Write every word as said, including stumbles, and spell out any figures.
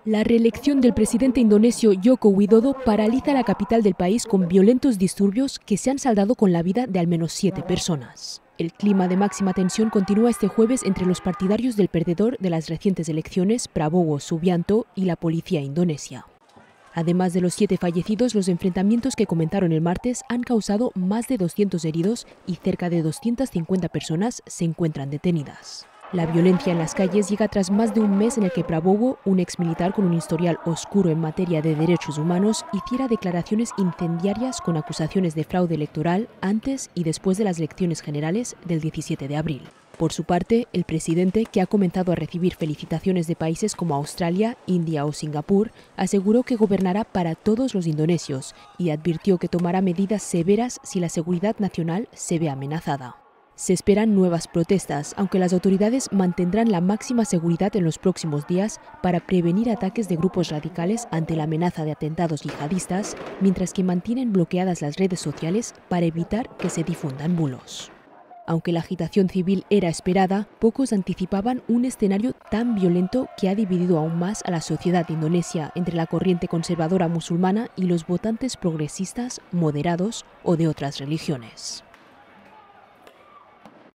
La reelección del presidente indonesio Joko Widodo paraliza la capital del país con violentos disturbios que se han saldado con la vida de al menos siete personas. El clima de máxima tensión continúa este jueves entre los partidarios del perdedor de las recientes elecciones, Prabowo Subianto, y la policía indonesia. Además de los siete fallecidos, los enfrentamientos que comenzaron el martes han causado más de doscientos heridos y cerca de doscientas cincuenta personas se encuentran detenidas. La violencia en las calles llega tras más de un mes en el que Prabowo, un exmilitar con un historial oscuro en materia de derechos humanos, hiciera declaraciones incendiarias con acusaciones de fraude electoral antes y después de las elecciones generales del diecisiete de abril. Por su parte, el presidente, que ha comenzado a recibir felicitaciones de países como Australia, India o Singapur, aseguró que gobernará para todos los indonesios y advirtió que tomará medidas severas si la seguridad nacional se ve amenazada. Se esperan nuevas protestas, aunque las autoridades mantendrán la máxima seguridad en los próximos días para prevenir ataques de grupos radicales ante la amenaza de atentados yihadistas, mientras que mantienen bloqueadas las redes sociales para evitar que se difundan bulos. Aunque la agitación civil era esperada, pocos anticipaban un escenario tan violento que ha dividido aún más a la sociedad indonesia entre la corriente conservadora musulmana y los votantes progresistas, moderados o de otras religiones.